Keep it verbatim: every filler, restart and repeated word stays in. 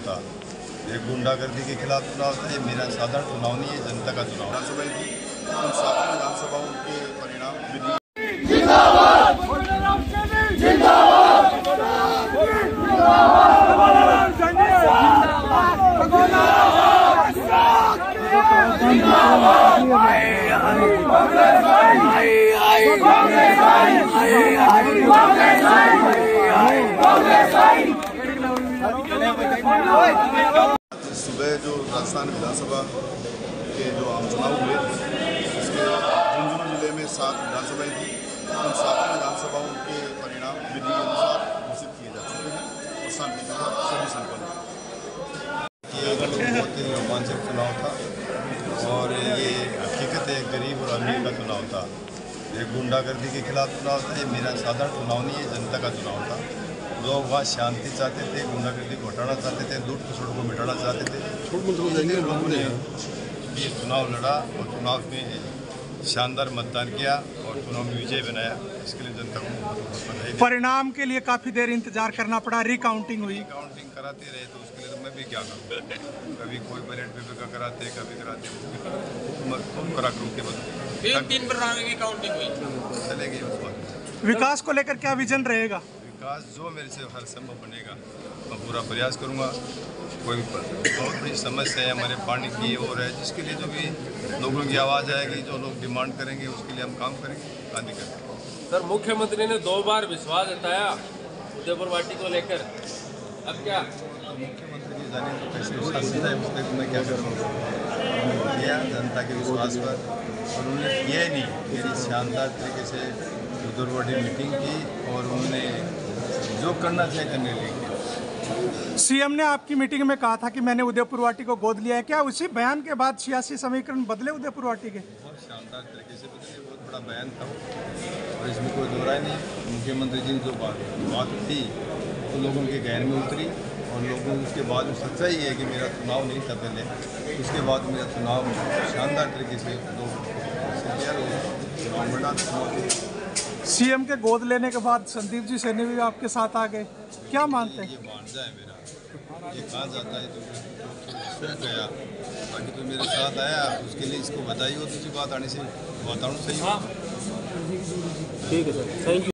था। ये गुंडागर्दी के खिलाफ चुनाव था। ये मेरा साधारण चुनाव नहीं है, जनता का चुनाव। विधानसभा की उन सातों विधानसभाओं के परिणाम विधि सुबह जो राजस्थान विधानसभा के जो आम चुनाव हुए इसके झुंझुनू जिले में सात विधानसभाएं थी। उन सातों विधानसभाओं के परिणाम विधि के अनुसार घोषित किए जा चुके हैं और शांतिपूर्वक सभी संपन्न ये बहुत ही रोमांचक चुनाव था और ये हकीकत है गरीब और अमीर का चुनाव था। ये गुंडागर्दी के खिलाफ चुनाव था। ये मेरा साधारण चुनाव नहीं है, जनता का चुनाव था। लोग वहाँ शांति चाहते थे, गुंडागर्दी को हटाना चाहते थे, लूट खसोट को मिटाना चाहते थे। लोगों ने ये चुनाव लड़ा और चुनाव में शानदार मतदान किया और चुनाव में विजय बनाया। इसके लिए जनता को बहुत बहुत बधाई। परिणाम के लिए काफ़ी देर इंतजार करना पड़ा, रिकाउंटिंग हुई। रिकाउंटिंग कराते रहे तो उसके लिए तो मैं भी क्या करूँ। कभी कोई बैलेट पेपर का कराते, कभी कराते करा करूँ के बाद तीन तीन परिणाम की काउंटिंग हुई चलेगी। उस बात विकास को लेकर क्या विजन रहेगा? विकास जो मेरे से हर संभव बनेगा मैं पूरा प्रयास करूंगा। कोई बहुत बड़ी समस्या है हमारे पानी की और है, जिसके लिए जो भी लोगों की आवाज़ आएगी, जो लोग डिमांड करेंगे उसके लिए हम काम करेंगे, गांधी करेंगे। सर, मुख्यमंत्री ने दो बार विश्वास जताया उदयपुर वाटी को लेकर, अब क्या? मुख्यमंत्री जी जाने तो कैसे विश्वास है उस पर मैं क्या करूँ। किया जनता के विश्वास पर और उन्होंने किया ही नहीं। मेरी शानदार तरीके से उदयपुर मीटिंग की और उन्होंने जो करना चाहिए करने लगे। सीएम ने आपकी मीटिंग में कहा था कि मैंने उदयपुर वाटी को गोद लिया है, क्या उसी बयान के बाद सियासी समीकरण बदले उदयपुर वाटी के? बहुत शानदार तरीके से बदले, बहुत बड़ा बयान था और इसमें कोई दो राय नहीं। मुख्यमंत्री जी ने जो बात बात थी तो लोगों के गहन में उतरी और लोगों उसके बाद में सच्चाई है कि मेरा चुनाव नहीं था पहले, उसके बाद मेरा चुनाव शानदार तरीके से लोग चुनाव लड़ा। सीएम के गोद लेने के बाद संदीप जी सैनी भी आपके साथ आ गए, क्या मानते हैं? ये मान जाए मेरा, ये कहाँ जाता है तो सुन गया, बाकी तो मेरे साथ आया उसके लिए इसको बधाई हो। दूसरी बात आने से बताऊँ सही। ठीक है सर, थैंक यू।